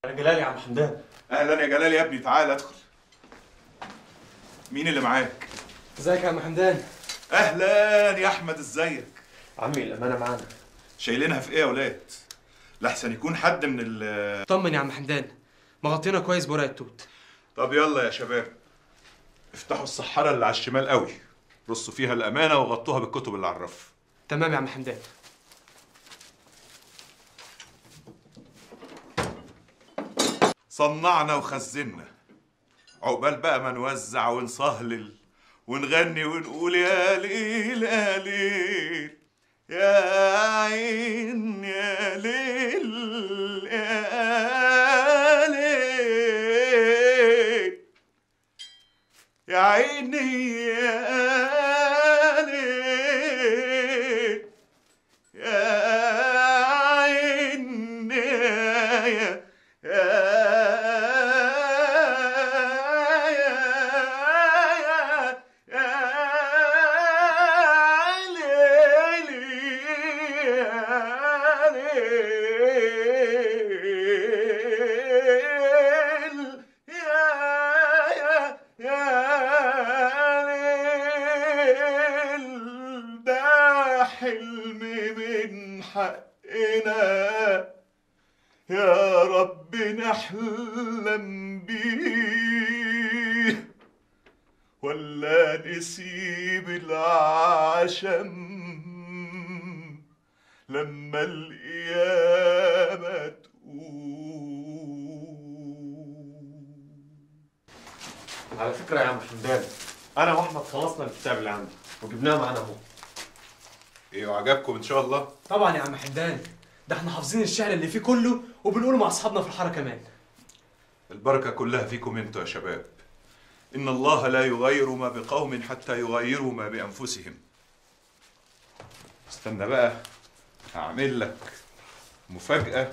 انا جلال يا عم حمدان. اهلا يا جلال يا ابني، تعال ادخل. مين اللي معاك؟ ازيك يا عم حمدان؟ اهلا يا احمد، ازيك؟ عمي الامانه معانا. شايلينها في ايه يا ولاد؟ لحسن يكون حد من طمن يا عم حمدان، مغطينا كويس بورق التوت. طب يلا يا شباب، افتحوا الصحارة اللي على الشمال قوي، رصوا فيها الامانه وغطوها بالكتب اللي على الرف. تمام يا عم حمدان. صنعنا وخزنا، عقبال بقى ما نوزع ونصهلل ونغني ونقول يا ليل يا ليل يا عين يا ليل يا ليل يا عيني يا ليل يا عيني يا حلم من حقنا يا رب نحلم بيه، ولا نسيب العشم لما القيامة تقوم. على فكره يا عم حمدان، انا واحمد خلصنا الكتاب اللي عندي وجبناه معانا اهو. ايه وعجبكم ان شاء الله؟ طبعا يا عم حمدان، ده احنا حافظين الشعر اللي فيه كله وبنقوله مع اصحابنا في الحاره كمان. البركة كلها فيكم انتوا يا شباب. إن الله لا يغير ما بقوم حتى يغيروا ما بأنفسهم. استنى بقى، هعمل لك مفاجأة.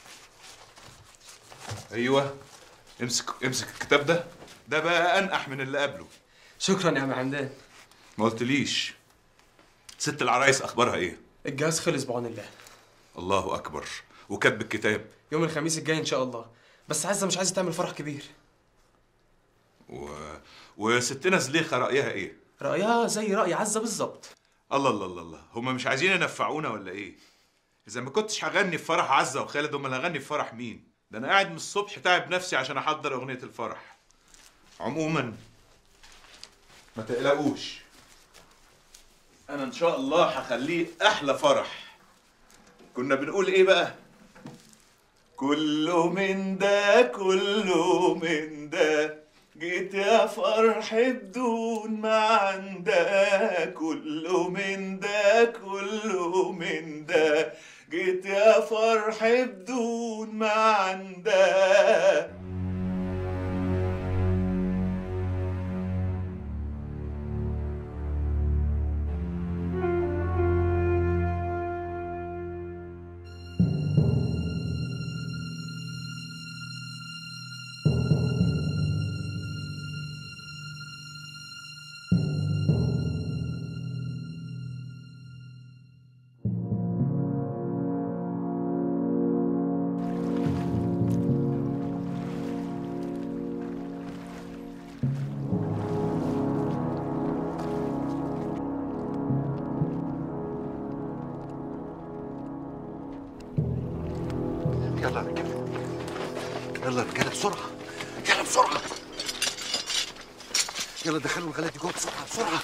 أيوه، امسك الكتاب ده بقى أنقح من اللي قبله. شكرا يا عم حمدان. ما قلتليش ست العرايس أخبارها إيه؟ الجهاز خلص بعون الله. الله أكبر. وكاتب الكتاب يوم الخميس الجاي ان شاء الله، بس عزه مش عايزه تعمل فرح كبير. وستنا زليخة رأيها إيه؟ رايها زي راي عزه بالظبط. الله الله الله الله، هما مش عايزين ينفعونا ولا إيه؟ إذا ما كنتش هغني في فرح عزة وخالد، أمال هغني في فرح مين؟ ده أنا قاعد من الصبح تعب نفسي عشان أحضر أغنية الفرح. عموما ما تقلقوش، أنا إن شاء الله هخليه أحلى فرح. كنا بنقول إيه بقى؟ كله من ده كله من ده، جيت يا فرح بدون ما عندها. كله من ده كله من ده، جيت يا فرح بدون ما عندها. يلا يا رجاله، يلا يا رجاله بسرعه، يلا بسرعه، يلا دخلوا الغلات دي جوه بسرعه بسرعه،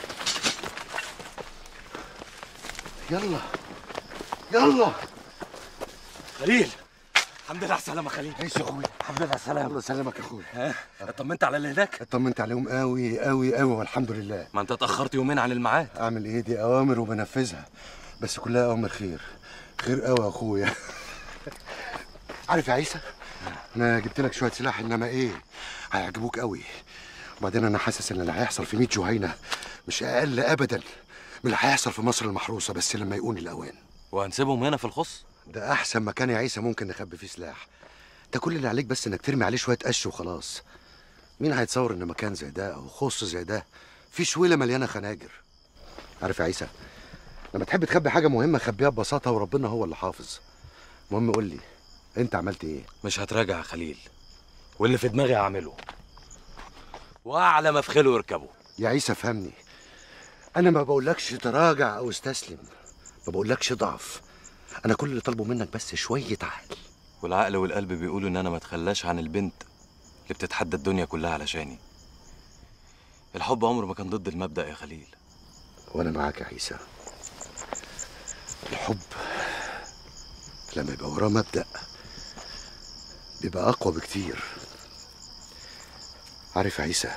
يلا يلا. خليل، الحمد لله على السلامة يا خليل. عيش يا اخويا. الحمد لله على السلامة. الله يسلمك يا اخويا. ها، اطمنت على اللي هناك؟ اطمنت عليهم قوي قوي قوي والحمد لله. ما انت اتأخرت يومين عن الميعاد. اعمل ايه، دي اوامر وبنفذها، بس كلها اوامر خير. خير قوي يا اخويا. عارف يا عيسى، انا جبت لك شويه سلاح، انما ايه، هيعجبوك قوي. وبعدين انا حاسس ان اللي هيحصل في 100 جهينه مش اقل ابدا من اللي هيحصل في مصر المحروسه، بس لما يكون الاوان. وهنسيبهم هنا في الخص؟ ده احسن مكان يا عيسى ممكن نخبي فيه سلاح. انت كل اللي عليك بس انك ترمي عليه شويه قش وخلاص. مين هيتصور ان مكان زي ده او خص زي ده في شويله مليانه خناجر؟ عارف يا عيسى، لما تحب تخبي حاجه مهمه خبيها ببساطه وربنا هو اللي حافظ. المهم قول لي، انت عملت ايه؟ مش هتراجع يا خليل، واللي في دماغي هعمله، واعلى ما في خيله يركبه. يا عيسى فهمني، انا ما بقولكش تراجع او استسلم، ما بقولكش ضعف. انا كل اللي طالبه منك بس شويه عقل. والعقل والقلب بيقولوا ان انا ما اتخلاش عن البنت اللي بتتحدى الدنيا كلها علشاني. الحب عمره ما كان ضد المبدأ يا خليل. وانا معاك يا عيسى. الحب لما يبقى وراه مبدأ بيبقى اقوى بكتير. عارف يا عيسى،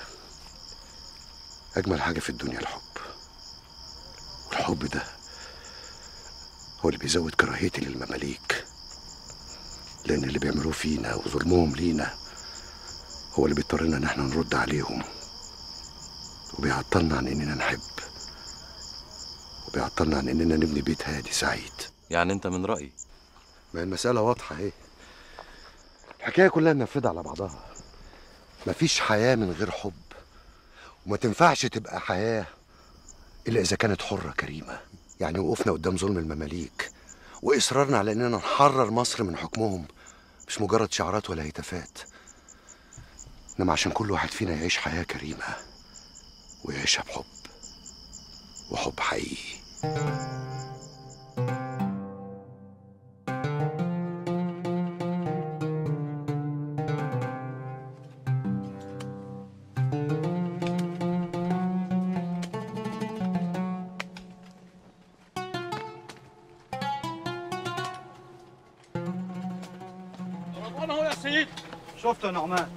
اجمل حاجه في الدنيا الحب، والحب ده هو اللي بيزود كراهيتي للمماليك، لان اللي بيعملوه فينا وظلمهم لينا هو اللي بيضطرنا ان احنا نرد عليهم، وبيعطلنا عن اننا نحب، وبيعطلنا عن اننا نبني بيت هادي سعيد. يعني انت من رأيي؟ ما المسألة واضحة اهي، الحكاية كلها منفذة على بعضها. مفيش حياة من غير حب، وما تنفعش تبقى حياة إلا إذا كانت حرة كريمة. يعني وقوفنا قدام ظلم المماليك وإصرارنا على إننا نحرر مصر من حكمهم مش مجرد شعارات ولا هتافات، إنما عشان كل واحد فينا يعيش حياة كريمة ويعيشها بحب، وحب حقيقي. رضوان اهو يا سيد. شفته يا نعمان.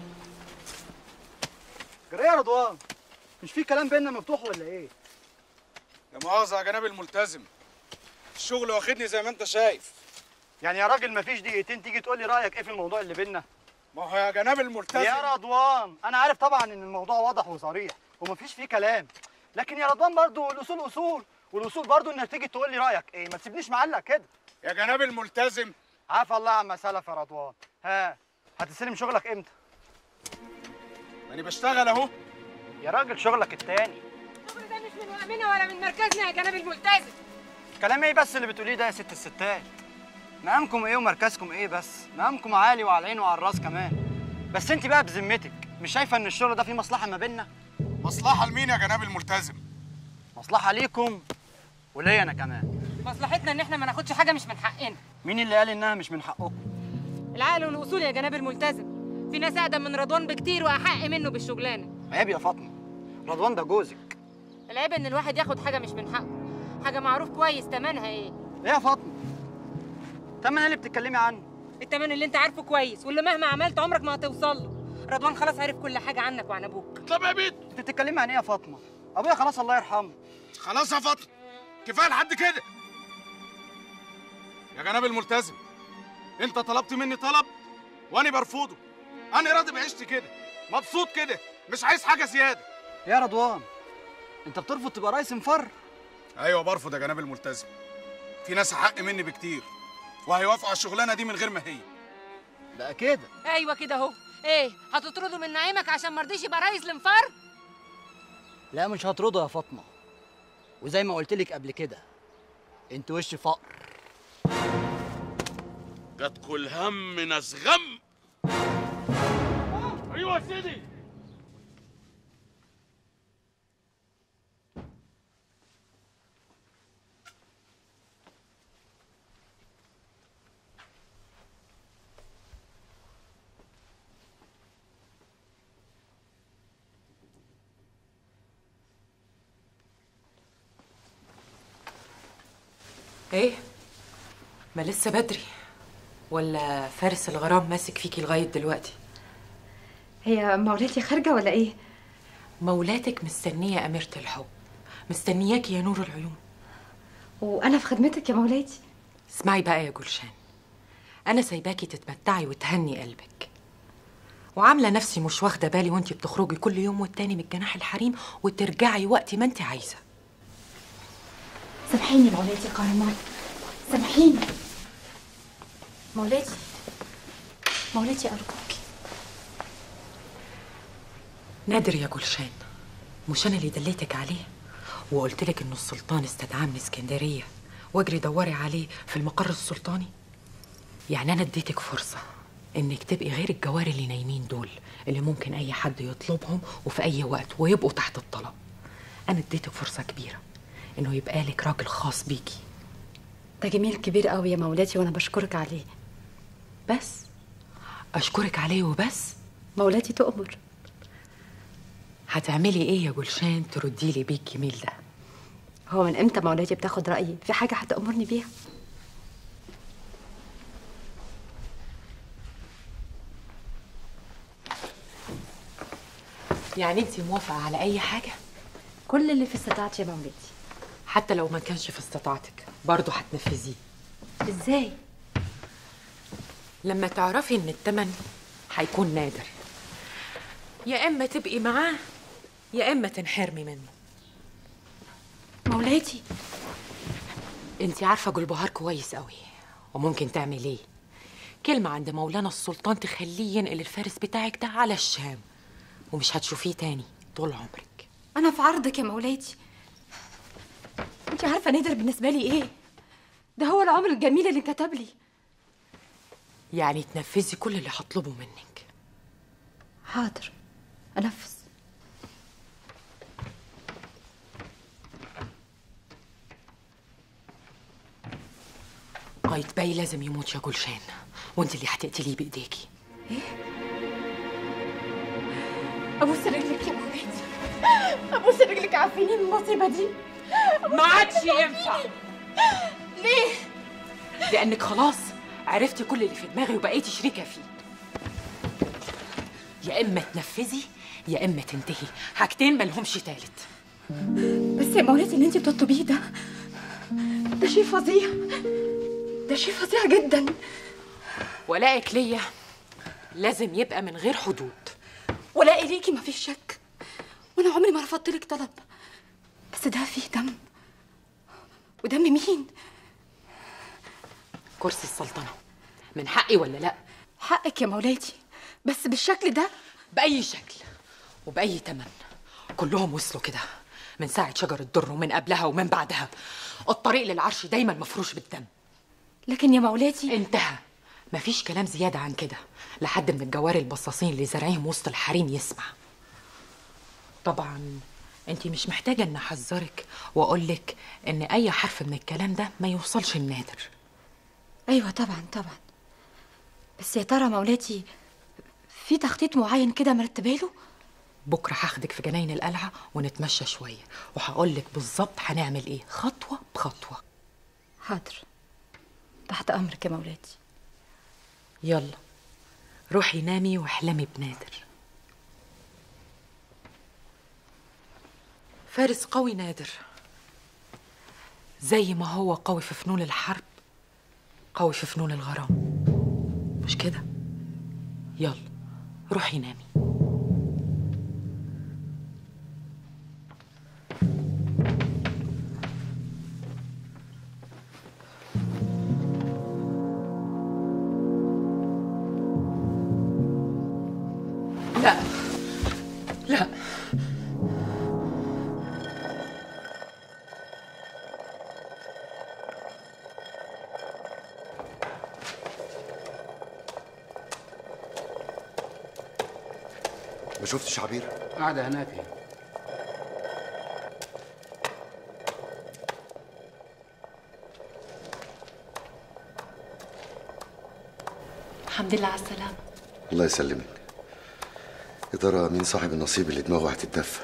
جرى يا رضوان، مش في كلام بيننا مفتوح ولا ايه؟ يا مؤاخذة يا جناب الملتزم، الشغل واخدني زي ما انت شايف. يعني يا راجل مفيش دقيقتين تيجي تقول لي رايك ايه في الموضوع اللي بيننا؟ ما هو يا جناب الملتزم يا رضوان انا عارف طبعا ان الموضوع واضح وصريح ومفيش فيه كلام، لكن يا رضوان برضو الاصول اصول، والاصول برضو انك تيجي تقول لي رايك ايه، ما تسيبنيش معلق كده. يا جناب الملتزم. عافى الله عما سلف يا رضوان. ها هتستلم شغلك امتى؟ ماني بشتغل اهو. يا راجل شغلك التاني. الشغل ده مش من وهمنا ولا من مركزنا يا جناب الملتزم. كلام ايه بس اللي بتقوليه ده يا ست الستات؟ مقامكم ايه ومركزكم ايه بس؟ مقامكم عالي وعلى العين وعلى الراس كمان. بس انت بقى بذمتك مش شايفه ان الشغل ده فيه مصلحه ما بيننا؟ مصلحة لمين يا جناب الملتزم؟ مصلحه ليكم وليا انا كمان. مصلحتنا ان احنا ما ناخدش حاجه مش من حقنا. مين اللي قال انها مش من حقكم؟ العقل والاصول يا جناب الملتزم. في ناس اقدم من رضوان بكتير واحق منه بالشغلانه. عيب يا فاطمه، رضوان ده جوزك. العيب ان الواحد ياخد حاجه مش من حقه، حاجه معروف كويس تمنها ايه. ايه يا فاطمه؟ تمن اللي بتتكلمي عنه؟ التمن اللي انت عارفه كويس واللي مهما عملت عمرك ما هتوصل له. رضوان خلاص عرف كل حاجه عنك وعن ابوك. طب يا بيت، انت بتتكلمي عن ايه يا فاطمه؟ ابويا خلاص الله يرحمه. خلاص يا فاطمة، كفاية لحد كده. يا جناب الملتزم، انت طلبت مني طلب وانا برفضه. انا راضي بعيشتي كده، مبسوط كده، مش عايز حاجة زيادة. يا رضوان انت بترفض تبقى رئيس مفر؟ ايوه برفض يا جناب الملتزم. في ناس احق مني بكتير وهيوافقوا على الشغلانة دي من غير ما هي. بقى كده. ايوه كده اهو. ايه هتطرده من نعيمك عشان ما رضيش يبقى رئيس لمفر؟ لا مش هطرده يا فاطمه، وزي ما قلت لك قبل كده انت وش فقر. جات كل هم ناس غم. ايوه يا سيدي. ايه؟ ما لسه بدري، ولا فارس الغرام ماسك فيكي لغاية دلوقتي؟ هي مولاتي خارجة ولا ايه؟ مولاتك مستنية أميرة الحب، مستنياكي يا نور العيون. وانا في خدمتك يا مولاتي. اسمعي بقى يا جلشان، أنا سايباكي تتمتعي وتهني قلبك، وعاملة نفسي مش واخدة بالي وانتي بتخرجي كل يوم والتاني من جناح الحريم وترجعي وقت ما انتي عايزة. سامحيني مولاتي يا قهرمان، سامحيني مولاتي، مولاتي أرجوكي. نادر يا جلشان، مش أنا اللي دليتك عليه وقلتلك إنه السلطان استدعاه من اسكندرية واجري دوري عليه في المقر السلطاني؟ يعني انا اديتك فرصه انك تبقي غير الجوار اللي نايمين دول، اللي ممكن اي حد يطلبهم وفي اي وقت ويبقوا تحت الطلب. انا اديتك فرصه كبيره انه يبقى لك راجل خاص بيكي. ده جميل كبير قوي يا مولاتي، وانا بشكرك عليه. بس اشكرك عليه وبس؟ مولاتي تؤمر. هتعملي ايه يا جلشان تردي لي بيه الجميل ده؟ هو من امتى مولاتي بتاخد رايي في حاجه هتامرني بيها؟ يعني انت موافقه على اي حاجه؟ كل اللي في استطاعتي يا مولاتي. حتى لو ما كانش في استطاعتك برضه هتنفذيه. ازاي؟ لما تعرفي ان التمن هيكون نادر، يا اما تبقي معاه يا اما تنحرمي منه. مولاتي انت عارفه جلبهار كويس قوي وممكن تعمل ايه. كلمه عند مولانا السلطان تخليه ينقل الفارس بتاعك ده على الشام ومش هتشوفيه تاني طول عمرك. انا في عرضك يا مولاتي. انت عارفه نادر بالنسبه لي ايه؟ ده هو العمر الجميل اللي كتب لي. يعني تنفذي كل اللي هطلبه منك. حاضر انفذ. قايتباي لازم يموت يا جلشان، وانت اللي هتقتليه بايديكي. ايه؟ ابوس رجلك يا مولاتي، ابوس رجلك، عارفيني من المصيبه دي. ما عادش ينفع. ليه؟ لانك خلاص عرفتي كل اللي في دماغي وبقيتي شريكه فيه. يا اما تنفذي يا اما تنتهي، حاجتين ملهمش تالت. بس يا مولاتي اللي انت بتطلبيه ده شيء فظيع، ده شيء فظيع جدا. ولائك ليا لازم يبقى من غير حدود. ولائي ليكي مفيش شك، وانا عمري ما رفضت لك طلب، بس ده فيه دم. ودم مين؟ كرسي السلطنه من حقي ولا لا؟ حقك يا مولاتي، بس بالشكل ده؟ باي شكل وباي تمن. كلهم وصلوا كده من ساعه شجر الدر ومن قبلها ومن بعدها. الطريق للعرش دايما مفروش بالدم. لكن يا مولاتي انتهى، مفيش كلام زياده عن كده لحد من الجواري البصاصين اللي زارعين وسط الحريم يسمع. طبعا انتي مش محتاجه ان احذرك واقولك ان اي حرف من الكلام ده ما يوصلش النادر. ايوه طبعا طبعا، بس يا ترى مولاتي في تخطيط معين كده مرتبه له؟ بكره هاخدك في جناين القلعه ونتمشى شويه وهقولك بالظبط هنعمل ايه خطوه بخطوه. حاضر، تحت امرك يا مولاتي. يلا روحي نامي واحلمي بنادر. فارس قوي نادر، زي ما هو قوي في فنون الحرب قوي في فنون الغرام، مش كده؟ يلا روحي نامي. لا لا، ما شفتش عبير؟ قاعدة هناك هي. الحمد لله على السلامة. الله يسلمك. يا ترى مين صاحب النصيب اللي دماغه هتتدفى؟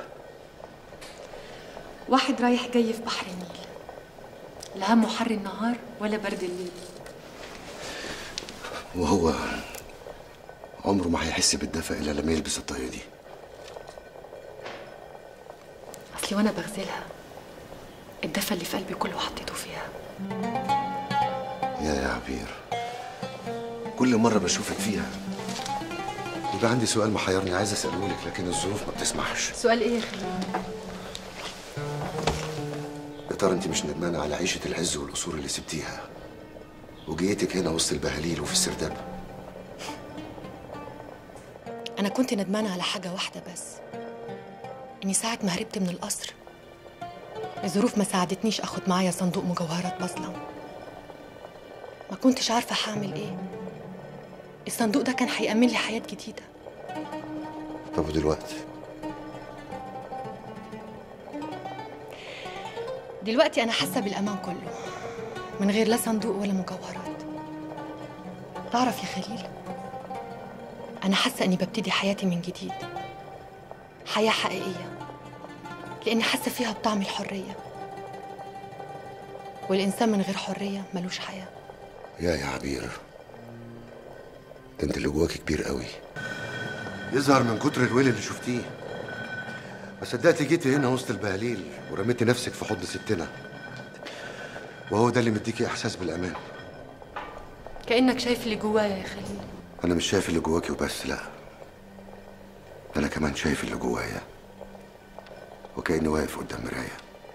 واحد رايح جاي في بحر النيل، لا همه حر النهار ولا برد الليل. وهو عمره ما هيحس بالدفى الا لما يلبس الطاقية دي. اصلي وانا بغسلها الدفى اللي في قلبي كله حطيته فيها. يا عبير، كل مرة بشوفك فيها يبقى عندي سؤال محيرني عايز اسأله لك، لكن الظروف ما بتسمحش. سؤال ايه يا خليل؟ يا ترى انت مش ندمانة على عيشة العز والقصور اللي سبتيها وجيتك هنا وسط البهاليل وفي السرداب؟ أنا كنت ندمانة على حاجة واحدة بس، إني ساعة ما هربت من القصر الظروف ما ساعدتنيش أخد معايا صندوق مجوهرات بظلم. ما كنتش عارفة هعمل إيه، الصندوق ده كان هيأمن لي حياة جديدة. طب ودلوقتي؟ دلوقتي أنا حاسة بالأمان كله، من غير لا صندوق ولا مجوهرات. تعرف يا خليل، أنا حاسة إني ببتدي حياتي من جديد، حياة حقيقية، لأني حاسة فيها بطعم الحرية، والإنسان من غير حرية ملوش حياة. يا عبير، ده انت اللي جواك كبير قوي، يظهر من كتر الويل اللي شفتيه. ما صدقتي جيتي هنا وسط البهاليل ورميتي نفسك في حضن ستنا، وهو ده اللي مديكي احساس بالامان. كأنك شايف اللي جوايا يا خليل. انا مش شايف اللي جواكي وبس، لا، انا كمان شايف اللي جوايا، وكأني واقف قدام مراية،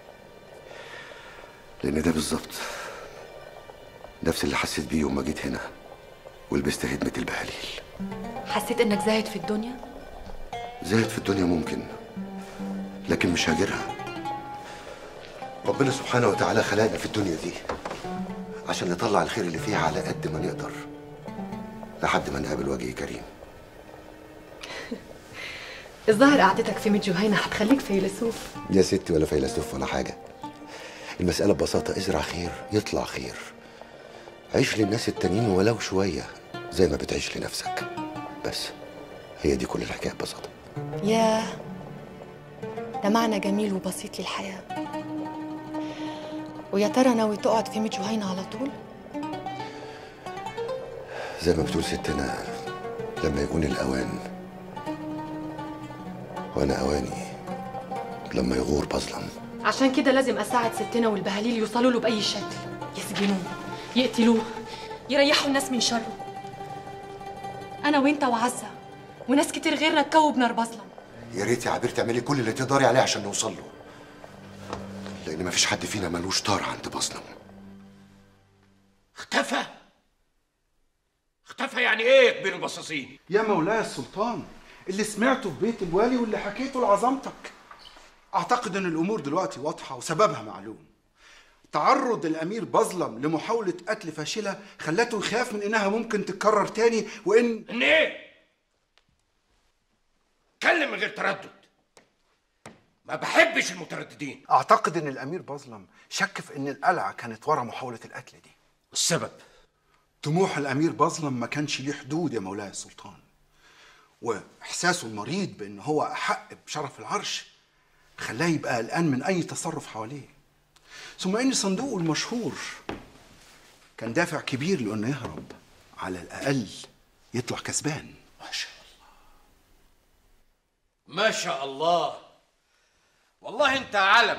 لان ده بالظبط نفس اللي حسيت بيه يوم ما جيت هنا ولبست هدمة البهاليل. حسيت إنك زاهد في الدنيا؟ زاهد في الدنيا ممكن، لكن مش هاجرها. ربنا سبحانه وتعالى خلقنا في الدنيا دي عشان نطلع الخير اللي فيها على قد ما نقدر لحد ما نقابل وجه كريم. الظاهر قعدتك في ميت جهينة هتخليك فيلسوف. يا ستي ولا فيلسوف ولا حاجة، المسألة ببساطة ازرع خير يطلع خير، عيش للناس التانيين ولو شوية زي ما بتعيش لنفسك، بس هي دي كل الحكاية ببساطة. ياه، ده معنى جميل وبسيط للحياة. ويا ترى ناوي تقعد في ميت جهينة على طول؟ زي ما بتقول ستنا، لما يكون الأوان، وأنا أواني لما يغور بظلم. عشان كده لازم أساعد ستنا والبهاليل يوصلوا له بأي شكل، يسجنوه، يقتلوه، يريحوا الناس من شره. أنا وأنت وعزة وناس كتير غيرنا اتكووا بنار بظلم. يا ريت يا عبير تعملي كل اللي تقدري عليه عشان نوصل له، لأن مفيش حد فينا ملوش طار عند بظلم. اختفى؟ اختفى يعني ايه يا كبير البصاصين؟ يا مولاي السلطان، اللي سمعته في بيت الوالي واللي حكيته لعظمتك. اعتقد ان الامور دلوقتي واضحه وسببها معلوم. تعرض الامير بظلم لمحاوله قتل فاشله خلته يخاف من انها ممكن تتكرر تاني، وان ايه؟ اتكلم من غير تردد، ما بحبش المترددين. اعتقد ان الامير بظلم شك في ان القلعه كانت ورا محاوله القتل دي. والسبب؟ طموح الامير بظلم ما كانش ليه حدود يا مولاي السلطان، واحساسه المريض بان هو احق بشرف العرش خلاه يبقى قلقان من اي تصرف حواليه. ثم ان صندوقه المشهور كان دافع كبير لانه يهرب، على الاقل يطلع كسبان. ما شاء الله ما شاء الله، والله انت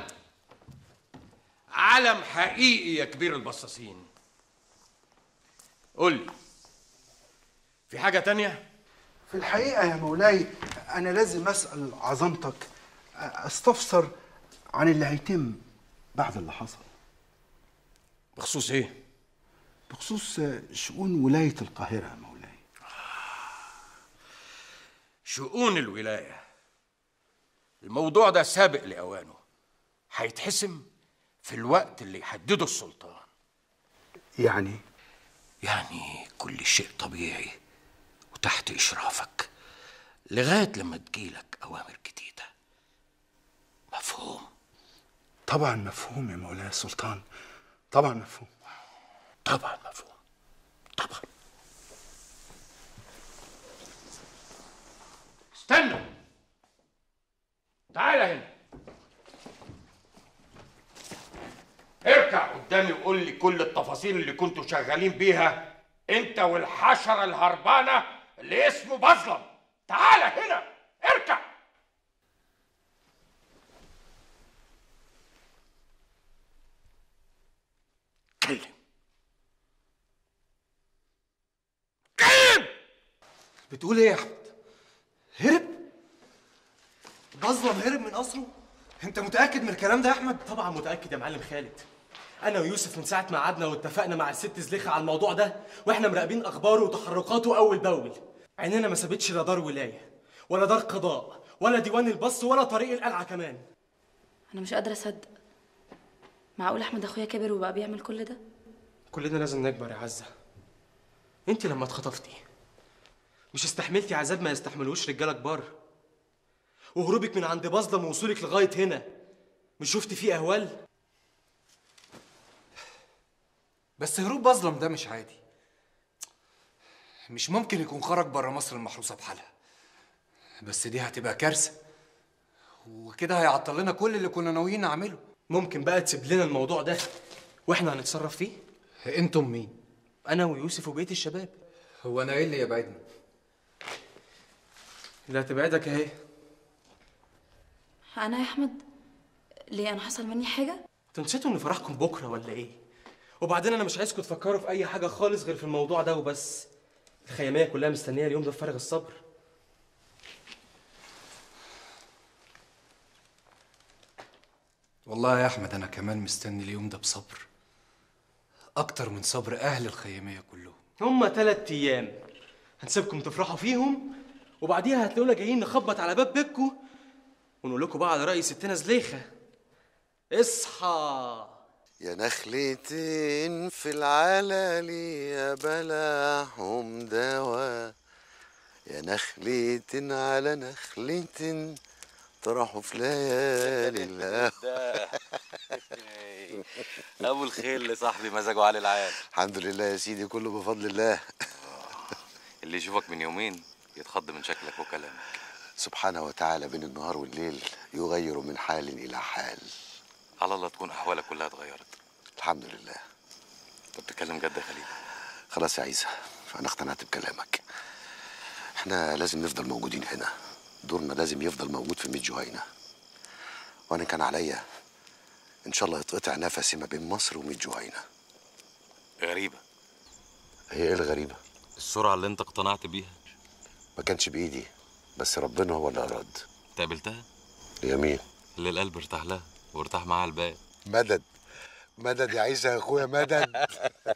علم حقيقي يا كبير البصاصين. قول لي، في حاجة تانية؟ في الحقيقة يا مولاي أنا لازم أسأل عظمتك أستفسر عن اللي هيتم بعد اللي حصل. بخصوص إيه؟ بخصوص شؤون ولاية القاهرة يا مولاي. شؤون الولاية، الموضوع ده سابق لأوانه، هيتحسم في الوقت اللي يحدده السلطان. يعني كل شيء طبيعي وتحت إشرافك لغاية لما تجيلك أوامر جديدة. مفهوم؟ طبعا مفهوم يا مولاي السلطان، طبعا مفهوم. طبعا مفهوم، طبعا. استنوا، تعال هنا، اركع قدامي وقول لي كل التفاصيل اللي كنتوا شغالين بيها انت والحشرة الهربانة اللي اسمه بظلم. تعال هنا، اركع. كلم. بتقول ايه يا احمد؟ هرب؟ بظلم هرب من قصره؟ انت متأكد من الكلام ده يا احمد؟ طبعا متأكد يا معلم خالد. انا ويوسف من ساعة ما قعدنا واتفقنا مع الست زليخة على الموضوع ده واحنا مراقبين اخباره وتحركاته اول باول. عيننا ما سابتش لا دار ولاية ولا دار قضاء ولا ديوان البص ولا طريق القلعة كمان. انا مش قادرة اصدق، معقول احمد اخويا كبر وبقى بيعمل كل ده؟ كلنا لازم نكبر يا عزة. انت لما اتخطفتي مش استحملتي عذاب ما يستحملوش رجاله كبار؟ وهروبك من عند بظلم ووصولك لغايه هنا مش شفتي فيه اهوال؟ بس هروب بظلم ده مش عادي. مش ممكن يكون خرج بره مصر المحروسه بحالها، بس دي هتبقى كارثه، وكده هيعطل لنا كل اللي كنا ناويين نعمله. ممكن بقى تسيب لنا الموضوع ده واحنا هنتصرف فيه؟ انتم مين؟ انا ويوسف وبقيه الشباب. هو انا ايه اللي يبعدنا؟ لا تبعدك اهي. انا يا احمد ليه؟ انا حصل مني حاجه؟ تنسيتوا ان فرحكم بكره ولا ايه؟ وبعدين انا مش عايزكم تفكروا في اي حاجه خالص غير في الموضوع ده وبس. الخياميه كلها مستنيه اليوم ده بفارغ الصبر. والله يا احمد انا كمان مستني اليوم ده بصبر، اكتر من صبر اهل الخياميه كلهم. هما 3 ايام هنسيبكم تفرحوا فيهم، وبعديها هتلاقونا جايين نخبط على باب بيتكم ونقول لكم بقى على رأي ستنا زليخة. اصحى يا نخلتين في العلالي يا بلاهم دوا، يا نخلتين على نخلتين طرحوا في ليالي الهوى. ابو الخيل صاحبي مزاجه على العال. الحمد لله يا سيدي، كله بفضل الله. اللي يشوفك من يومين يتخض من شكلك وكلامك. سبحانه وتعالى بين النهار والليل يغير من حال إلى حال. على الله تكون أحوالك كلها اتغيرت. الحمد لله. أنت بتتكلم جد يا خليل؟ خلاص يا عيسى، أنا اقتنعت بكلامك. احنا لازم نفضل موجودين هنا، دورنا لازم يفضل موجود في 100 جهينة. وأنا كان عليا إن شاء الله يتقطع نفسي ما بين مصر و100 جهينة. غريبة. هي إيه الغريبة؟ السرعة اللي أنت اقتنعت بيها. ما كانش بإيدي، بس ربنا هو اللي أراد. أنت قابلتها؟ يمين. اللي القلب ارتاح لها وارتاح معاها البال. مدد مدد يا عيسى يا أخويا، مدد.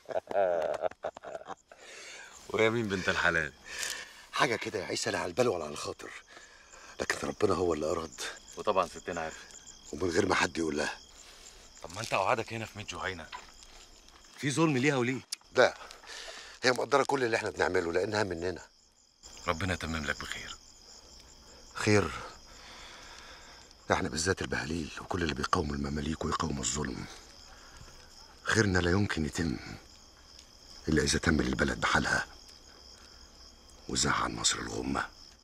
ويمين بنت الحلال. حاجة كده يا عيسى، لا على البال ولا على الخاطر، لكن ربنا هو اللي أراد. وطبعا ستنا عرفت. ومن غير ما حد يقول لها. طب ما أنت قعدك هنا في 100 جهينة في ظلم ليها وليه؟ لا، هي مقدرة كل اللي احنا بنعمله لأنها مننا. ربنا يتمم لك بخير. خير؟ احنا بالذات البهاليل وكل اللي بيقاوموا المماليك ويقاوموا الظلم، خيرنا لا يمكن يتم إلا إذا تم للبلد بحالها وزاح عن مصر الغمة.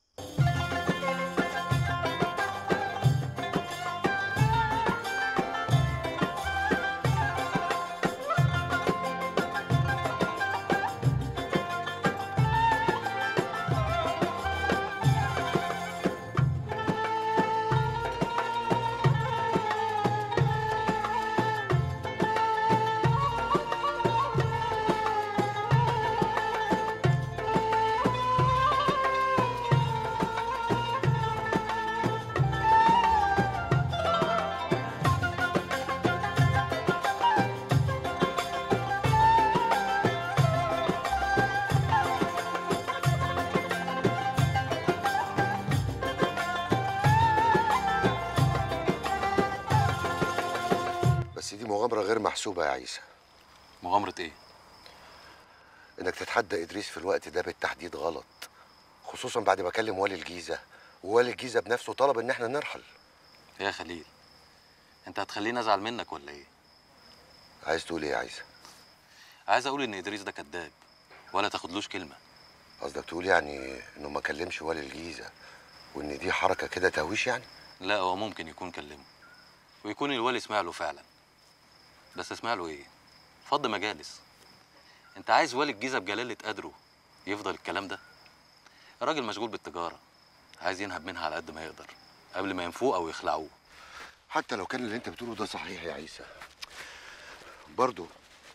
بس دي مغامرة غير محسوبة يا عيسى. مغامرة ايه؟ انك تتحدى ادريس في الوقت ده بالتحديد غلط، خصوصا بعد ما كلم والي الجيزة، ووالي الجيزة بنفسه طلب ان احنا نرحل. يا خليل انت هتخليني ازعل منك ولا ايه؟ عايز تقول ايه يا عيسى؟ عايز اقول ان ادريس ده كذاب ولا تاخدلوش كلمة. قصدك تقول يعني انه ما كلمش والي الجيزة وان دي حركة كده تهويش يعني؟ لا، هو ممكن يكون كلمه ويكون الوالي سمع له فعلا، بس اسمع له ايه؟ فض مجالس. انت عايز والي الجيزه بجلاله قدره يفضل الكلام ده؟ الراجل مشغول بالتجاره، عايز ينهب منها على قد ما يقدر قبل ما ينفوه او يخلعوه. حتى لو كان اللي انت بتقوله ده صحيح يا عيسى، برضه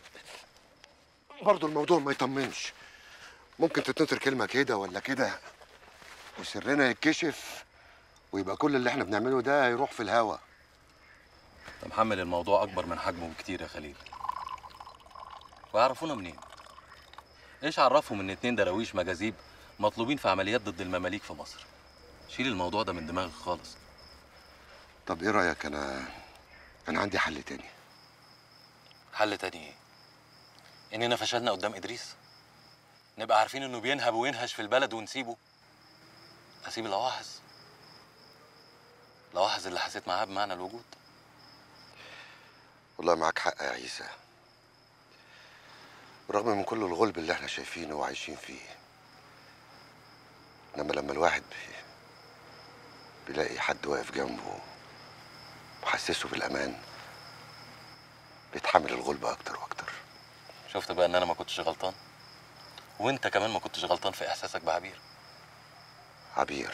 الموضوع ما يطمنش. ممكن تتنطر كلمه كده ولا كده وسرنا يتكشف ويبقى كل اللي احنا بنعمله ده يروح في الهوا. انت محمل الموضوع اكبر من حجمه بكتير يا خليل. ويعرفونا منين؟ ايش عرفهم ان 2 دراويش مجاذيب مطلوبين في عمليات ضد المماليك في مصر؟ شيل الموضوع ده من دماغك خالص. طب ايه رايك؟ انا عندي حل تاني. حل تاني ايه؟ اننا فشلنا قدام ادريس؟ نبقى عارفين انه بينهب وينهش في البلد ونسيبه؟ اسيب لواحظ اللي حسيت معاه بمعنى الوجود. والله معاك حق يا عيسى، بالرغم من كل الغلب اللي احنا شايفينه وعايشين فيه، انما لما الواحد بيلاقي حد واقف جنبه وحسسه بالامان بيتحمل الغلب اكتر واكتر. شفت بقى ان انا ما كنتش غلطان، وانت كمان ما كنتش غلطان في احساسك بعبير. عبير،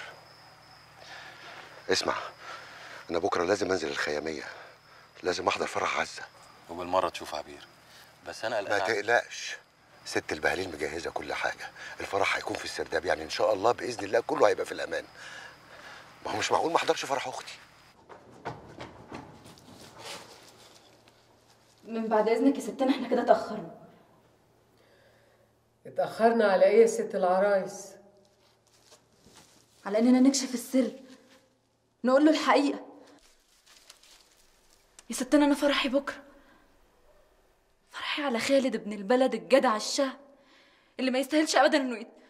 اسمع، انا بكره لازم انزل الخياميه، لازم احضر فرح عزه. وبالمره تشوف عبير، بس انا قلقان. ما تقلقش، ست البهاليل مجهزه كل حاجه، الفرح هيكون في السرداب، يعني ان شاء الله باذن الله كله هيبقى في الامان. ما هو مش معقول ما احضرش فرح اختي. من بعد اذنك يا ستنا، احنا كده اتاخرنا. اتاخرنا على ايه يا ست العرايس؟ على اننا نكشف السر، نقول له الحقيقه. يا ستنا انا فرحي بكره، فرحي على خالد ابن البلد الجدع الشهم اللي ما يستاهلش ابدا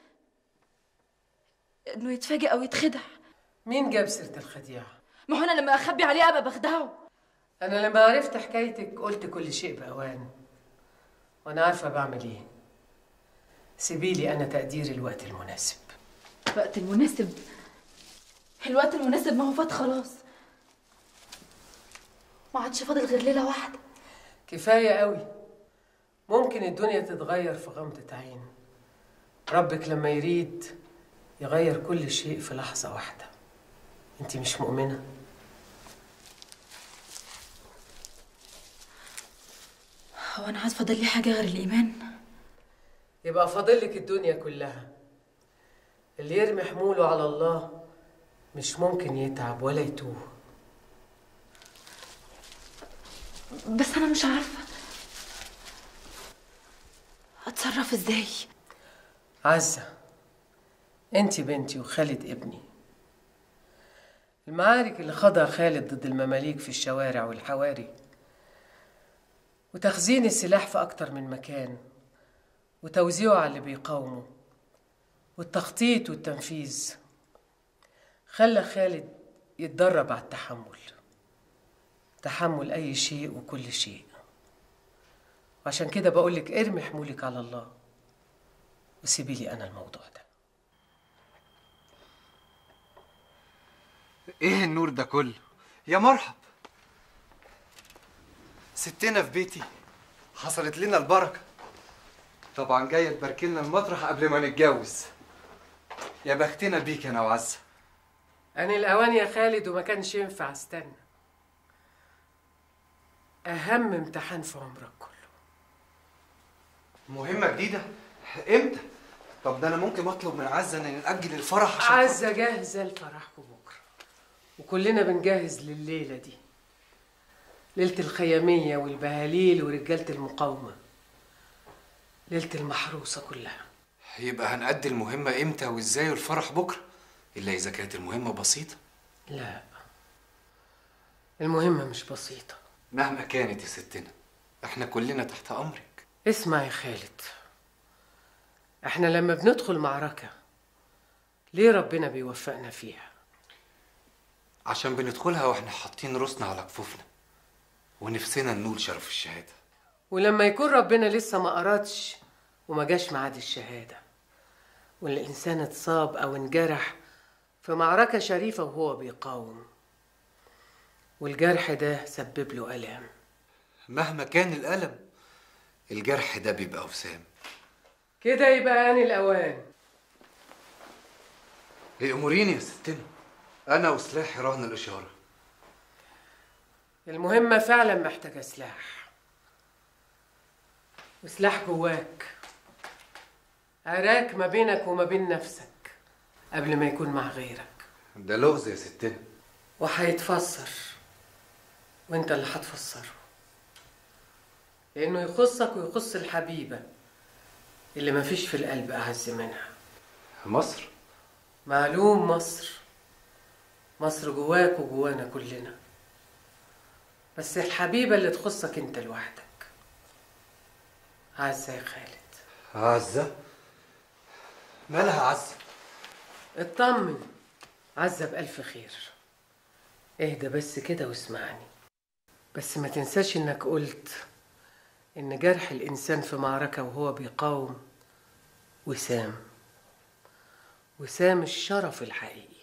انه يتفاجئ او يتخدع. مين جاب سيره الخديعه؟ ما هو انا لما اخبي عليه ابقى بخدعه. انا لما عرفت حكايتك قلت كل شيء باوان، وانا عارفه بعمل ايه. سيبيلي انا تقدير الوقت المناسب. الوقت المناسب؟ الوقت المناسب ما هو فات خلاص، ما عادش فاضل غير ليله واحده. كفايه قوي، ممكن الدنيا تتغير في غمضه عين. ربك لما يريد يغير كل شيء في لحظه واحده. انت مش مؤمنه؟ هو انا عاد فاضل لي حاجه غير الايمان؟ يبقى فاضلك الدنيا كلها. اللي يرمي حموله على الله مش ممكن يتعب ولا يتوه. بس انا مش عارفه اتصرف ازاي. عزة، انت بنتي وخالد ابني. المعارك اللي خاضها خالد ضد المماليك في الشوارع والحواري، وتخزين السلاح في أكتر من مكان، وتوزيعه على اللي بيقاوموا، والتخطيط والتنفيذ، خلى خالد يتدرب على التحمل، تحمل أي شيء وكل شيء. وعشان كده بقولك ارمي حمولك على الله وسيبي لي أنا الموضوع ده. ايه النور ده كله؟ يا مرحب، ستنا في بيتي، حصلت لنا البركة. طبعا جاية تبارك لنا المطرح قبل ما نتجوز. يا بختنا بيك انا وعزة. أنا الأوان يا خالد وما كانش ينفع استنى. أهم امتحان في عمرك كله. مهمة جديدة؟ امتى؟ طب ده انا ممكن اطلب من عزة ان نأجل الفرح عشان عزة جاهزة لفرحكم بكرة، وكلنا بنجهز لليلة دي، ليلة الخيامية والبهاليل ورجالة المقاومة، ليلة المحروسة كلها. يبقى هنأدي المهمة امتى وازاي والفرح بكرة؟ إلا إذا كانت المهمة بسيطة. لا، المهمة مش بسيطة. مهما كانت يا ستنا، احنا كلنا تحت أمرك. اسمع يا خالد، احنا لما بندخل معركة ليه ربنا بيوفقنا فيها؟ عشان بندخلها واحنا حاطين راسنا على كفوفنا ونفسنا ننول شرف الشهادة. ولما يكون ربنا لسه ما أرادش وما جاش ميعاد الشهادة، والإنسان اتصاب أو انجرح في معركة شريفة وهو بيقاوم، والجرح ده سبب له ألم، مهما كان الألم الجرح ده بيبقى وسام. كده يبقى آن الأوان. ائمريني يا ستنا، أنا وسلاحي رهن الإشارة. المهمة فعلا محتاجة سلاح، وسلاح جواك، عراك ما بينك وما بين نفسك قبل ما يكون مع غيرك. ده لغز يا ستنا، وهيتفسر وانت اللي هتفسره، لأنه يخصك ويخص الحبيبة اللي مفيش في القلب أعز منها. مصر؟ معلوم، مصر. مصر جواك وجوانا كلنا، بس الحبيبة اللي تخصك انت لوحدك. عزة يا خالد. عزة؟ مالها عزة؟ اطمن، عزة بألف خير. اهدى بس كده واسمعني. بس ما تنساش انك قلت ان جرح الانسان في معركة وهو بيقاوم وسام الشرف الحقيقي.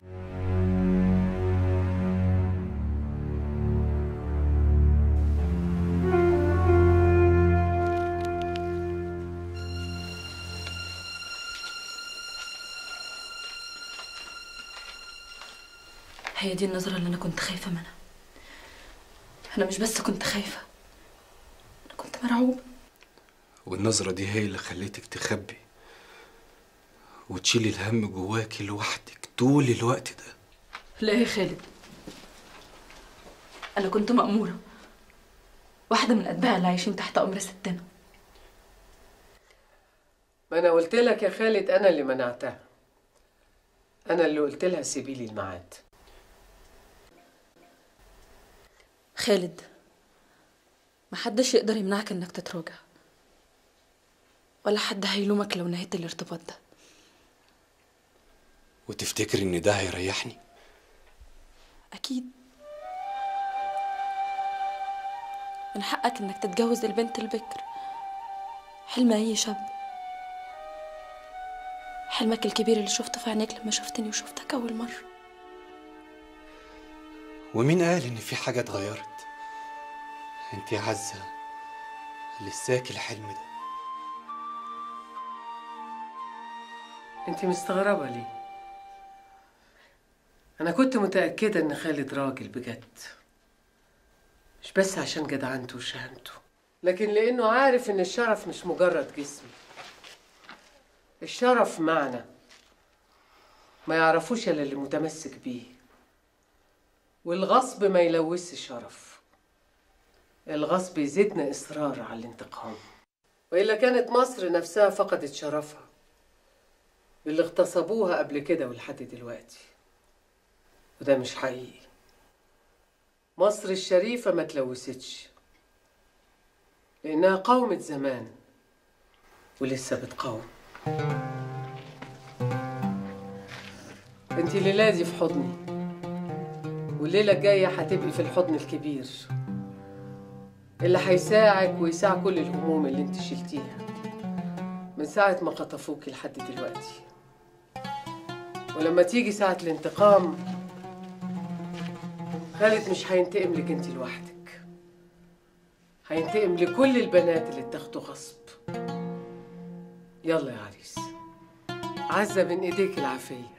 هي دي النظرة اللي أنا كنت خايفة منها. أنا مش بس كنت خايفة، أنا كنت مرعوبة. والنظرة دي هي اللي خليتك تخبي وتشيلي الهم جواكي لوحدك طول الوقت ده. لا يا خالد، أنا كنت مأمورة، واحدة من أتباع اللي عايشين تحت أمر ستنا. ما أنا قلت لك يا خالد، أنا اللي منعتها. أنا اللي قلت لها سيبي لي الميعاد. خالد، محدش يقدر يمنعك انك تتراجع، ولا حد هيلومك لو نهيت الارتباط ده. وتفتكر ان ده هيريحني؟ اكيد. من حقك انك تتجوز البنت البكر، حلم اي شاب، حلمك الكبير اللي شفته في عينيك لما شفتني وشفتك اول مرة. ومين قال ان في حاجة اتغيرت؟ انت يا عزة لساكي الحلم ده. انت مستغربة ليه؟ انا كنت متأكدة ان خالد راجل بجد، مش بس عشان جدعنته وشهامته، لكن لانه عارف ان الشرف مش مجرد جسم. الشرف معنى ما يعرفوش الا اللي متمسك بيه، والغصب ما يلوثش الشرف. الغصب يزيدنا إصرار على الانتقام، وإلا كانت مصر نفسها فقدت شرفها باللي اغتصبوها قبل كده ولحد دلوقتي، وده مش حقيقي. مصر الشريفة ما تلوثتش، لأنها قاومت زمان ولسه بتقاوم. انتي الليلة دي في حضني، والليلة الجاية هتبقي في الحضن الكبير اللي هيساعك ويساع كل الهموم اللي انت شلتيها من ساعة ما خطفوكي لحد دلوقتي. ولما تيجي ساعة الانتقام، خالد مش هينتقم لك انت لوحدك، هينتقم لكل البنات اللي اتاخدوا غصب. يلا يا عريس، عزة بين ايديك العافية.